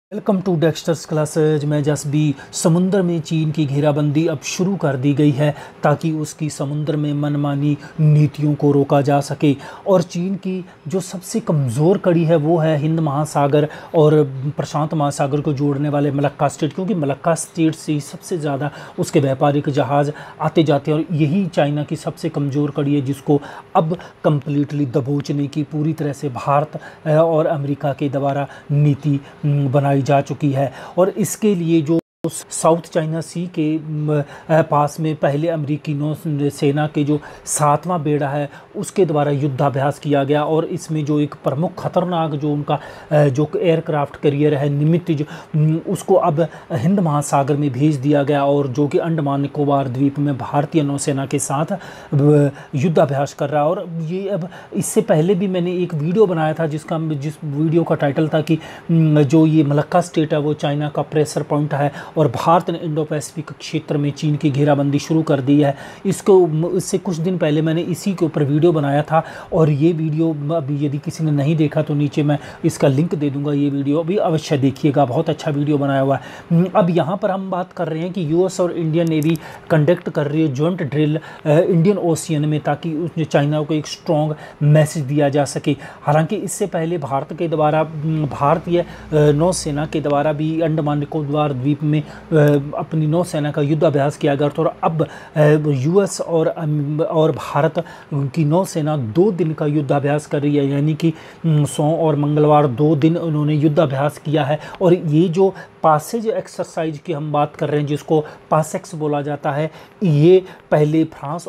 Welcome to Dexters classes. मैं जसबी समुंदर में चीन की घेराबंदी अब शुरू कर दी गई है ताकि उसकी समुंदर में मनमानी नीतियों को रोका जा सके। और चीन की जो सबसे कमज़ोर कड़ी है वो है हिंद महासागर और प्रशांत महासागर को जोड़ने वाले मलक्का स्टेट, क्योंकि मलक्का स्टेट से ही सबसे ज़्यादा उसके व्यापारिक जहाज़ आते जाते हैं और यही चाइना की सबसे कमज़ोर कड़ी है जिसको अब कम्प्लीटली दबोचने की पूरी तरह से भारत और अमेरिका के द्वारा नीति बनाई जा चुकी है। और इसके लिए जो साउथ चाइना सी के पास में पहले अमेरिकी नौ सेना के जो 7वां बेड़ा है उसके द्वारा युद्धाभ्यास किया गया और इसमें जो एक प्रमुख खतरनाक जो उनका जो एयरक्राफ्ट कैरियर है निमित्त उसको अब हिंद महासागर में भेज दिया गया और जो कि अंडमान निकोबार द्वीप में भारतीय नौसेना के साथ युद्धाभ्यास कर रहा है। और ये अब इससे पहले भी मैंने एक वीडियो बनाया था जिस वीडियो का टाइटल था कि जो ये मलक्का स्टेट है वो चाइना का प्रेशर पॉइंट है और भारत ने इंडो पैसिफिक क्षेत्र में चीन की घेराबंदी शुरू कर दी है। इससे कुछ दिन पहले मैंने इसी के ऊपर वीडियो बनाया था और ये वीडियो अभी यदि किसी ने नहीं देखा तो नीचे मैं इसका लिंक दे दूंगा। ये वीडियो अभी अवश्य देखिएगा, बहुत अच्छा वीडियो बनाया हुआ है। अब यहाँ पर हम बात कर रहे हैं कि यूएस और इंडियन नेवी कंडक्ट कर रही है जॉइंट ड्रिल इंडियन ओशियन में ताकि चाइना को एक स्ट्रॉन्ग मैसेज दिया जा सके। हालांकि इससे पहले भारत के द्वारा भारतीय नौसेना के द्वारा भी अंडमान निकोबार द्वीप में अपनी नौसेना का युद्धाभ्यास किया गया था और अब यूएस और भारत की नौसेना 2 दिन का युद्धाभ्यास कर रही है, यानी कि सोम और मंगलवार 2 दिन उन्होंने युद्धाभ्यास किया है। और ये जो पासेज एक्सरसाइज की हम बात कर रहे हैं जिसको पासेक्स बोला जाता है, ये पहले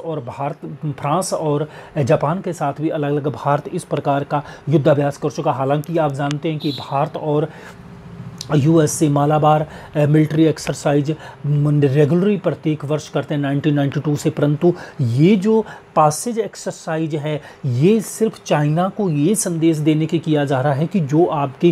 फ्रांस और जापान के साथ भी अलग अलग भारत इस प्रकार का युद्धाभ्यास कर चुका। हालांकि आप जानते हैं कि भारत और यूएस से मालाबार मिलिट्री एक्सरसाइज रेगुलरली प्रत्येक वर्ष करते हैं 1992 से, परंतु ये जो पासेज एक्सरसाइज है ये सिर्फ चाइना को ये संदेश देने के किया जा रहा है कि जो आपकी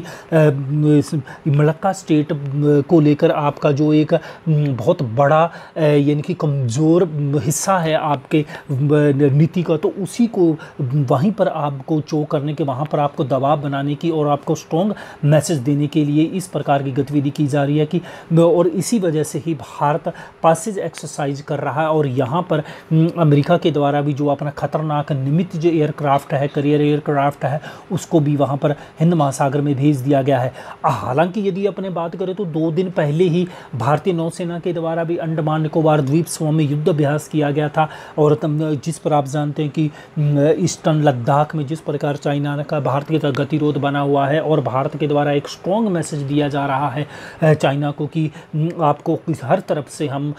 मलक्का स्टेट को लेकर आपका जो एक बहुत बड़ा यानी कि कमज़ोर हिस्सा है आपके नीति का, तो उसी को वहीं पर आपको चोक करने के, वहाँ पर आपको दबाव बनाने की और आपको स्ट्रॉन्ग मैसेज देने के लिए इस प्रकार की गतिविधि की जा रही है कि और इसी वजह से ही भारत पासेज एक्सरसाइज कर रहा है। और यहाँ पर अमेरिका के द्वारा भी जो अपना खतरनाक निमित्त जो एयरक्राफ्ट है, करियर एयरक्राफ्ट है, उसको भी वहाँ पर हिंद महासागर में भेज दिया गया है। हालांकि यदि अपने बात करें तो 2 दिन पहले ही भारतीय नौसेना के द्वारा भी अंडमान निकोबार द्वीप समूह में युद्धाभ्यास किया गया था और जिस पर आप जानते हैं कि ईस्टर्न लद्दाख में जिस प्रकार चाइना का भारत के गतिरोध बना हुआ है और भारत के द्वारा एक स्ट्रॉन्ग मैसेज दिया जा रहा है चाइना को कि आपको हर तरफ से हम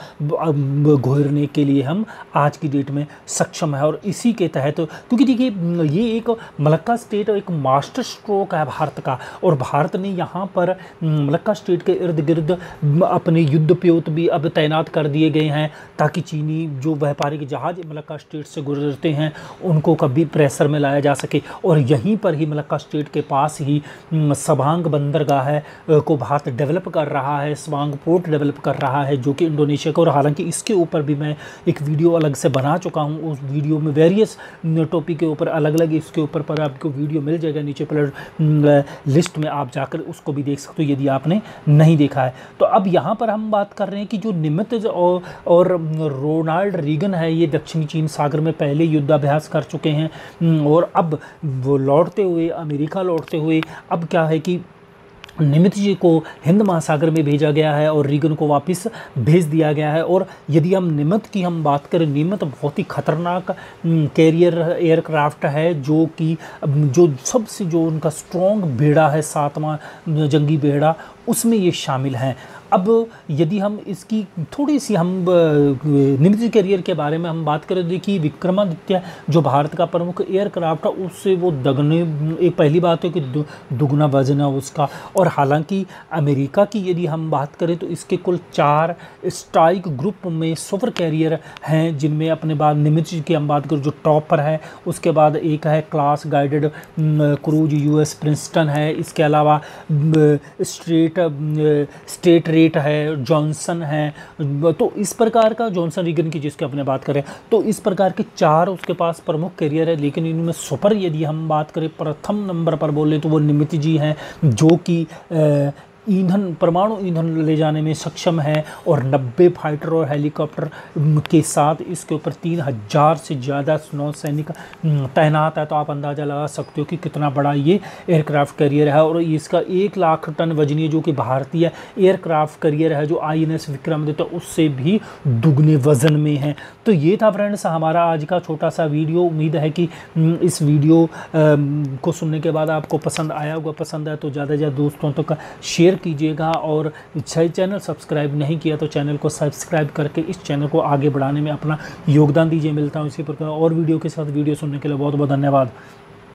घेरने के लिए हम आज की डेट में सक्षम है। और इसी के तहत क्योंकि देखिए ये एक मलक्का स्टेट एक मास्टर स्ट्रोक है भारत का और भारत ने यहाँ पर मलक्का स्टेट के इर्द गिर्द अपने युद्धपोत भी अब तैनात कर दिए गए हैं ताकि चीनी जो व्यापारिक जहाज मलक्का स्टेट से गुजरते हैं उनको कभी प्रेशर में लाया जा सके। और यहीं पर ही मलक्का स्टेट के पास ही सबांग बंदरगाह है को भारत डेवलप कर रहा है, सबांग पोर्ट डेवलप कर रहा है जो कि इंडोनेशिया का। और हालांकि इसके ऊपर भी मैं एक वीडियो अलग से बना चुका हूं, उस वीडियो में वेरियस टॉपिक के ऊपर अलग अलग इसके ऊपर पर आपको वीडियो मिल जाएगा नीचे प्ले लिस्ट में, आप जाकर उसको भी देख सकते हो यदि आपने नहीं देखा है। तो अब यहाँ पर हम बात कर रहे हैं कि जो निमित्त और रोनाल्ड रीगन है ये दक्षिणी चीन सागर में पहले युद्धाभ्यास कर चुके हैं और अब वो लौटते हुए अमेरिका लौटते हुए अब क्या है कि निमित्त जी को हिंद महासागर में भेजा गया है और रीगन को वापस भेज दिया गया है। और यदि हम निमित्त की हम बात करें, निमित्त बहुत ही खतरनाक कैरियर एयरक्राफ्ट है जो कि जो सबसे जो उनका स्ट्रॉन्ग बेड़ा है 7वां जंगी बेड़ा उसमें ये शामिल हैं। अब यदि हम इसकी थोड़ी सी हम निमित्त कैरियर के बारे में हम बात करें, देखिए विक्रमादित्य जो भारत का प्रमुख एयरक्राफ्ट है उससे वो दगने, एक पहली बात है कि दुगना वजन है उसका। और हालांकि अमेरिका की यदि हम बात करें तो इसके कुल 4 स्ट्राइक ग्रुप में सुपर कैरियर हैं जिनमें अपने बाद निमित्त की हम बात करें जो टॉप पर है, उसके बाद एक है class guided cruise US Princeton है, इसके अलावा स्टेट रेट है, जॉनसन है, तो इस प्रकार का जॉनसन रीगन की जिसकी अपने बात करें तो इस प्रकार के 4 उसके पास प्रमुख कैरियर है। लेकिन इनमें सुपर यदि हम बात करें प्रथम नंबर पर बोले तो वो निमित्त जी हैं जो कि ईंधन, परमाणु ईंधन ले जाने में सक्षम है और 90 फाइटर और हेलीकॉप्टर के साथ इसके ऊपर 3000 से ज़्यादा नौसैनिक तैनात है। तो आप अंदाज़ा लगा सकते हो कि कितना बड़ा ये एयरक्राफ्ट कैरियर है। और इसका 1 लाख टन वजनी जो कि भारतीय एयरक्राफ्ट कैरियर है जो INS विक्रमादित्य उससे भी दुगने वजन में है। तो ये था फ्रेंड्स हमारा आज का छोटा सा वीडियो। उम्मीद है कि इस वीडियो को सुनने के बाद आपको पसंद आया होगा। पसंद आया तो ज़्यादा से ज़्यादा दोस्तों तक शेयर कीजिएगा, और चैनल सब्सक्राइब नहीं किया तो चैनल को सब्सक्राइब करके इस चैनल को आगे बढ़ाने में अपना योगदान दीजिए। मिलता हूँ इसी प्रकार और वीडियो के साथ। वीडियो सुनने के लिए बहुत बहुत धन्यवाद।